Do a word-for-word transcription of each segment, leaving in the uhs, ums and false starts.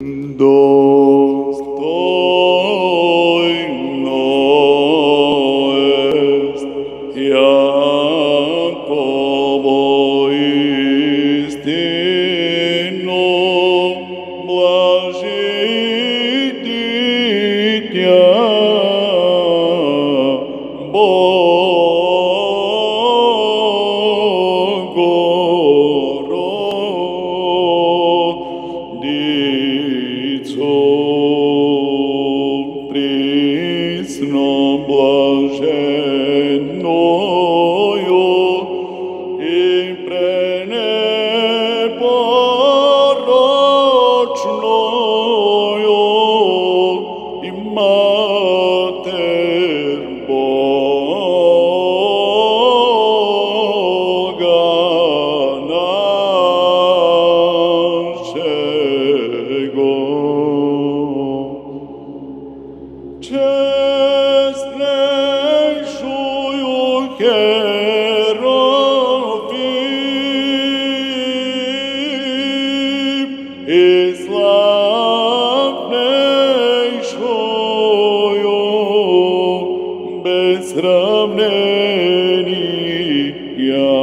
Dostojno est Jakovo istino, blaži ditja Bogorodico, prisno blaženojo i preneporočnojo i mater Boga našego. Čestnejšuju herofim i slavnejšuju bez sravnenja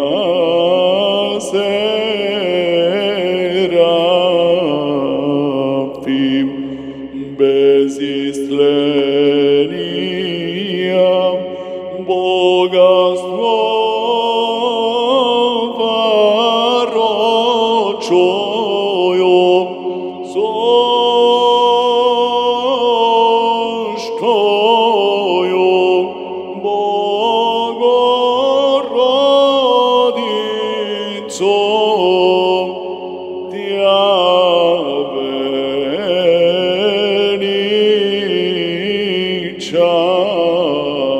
serafim, bez istlenija bogatstvo varočojo, zoštojo Bogorodico tja veniča.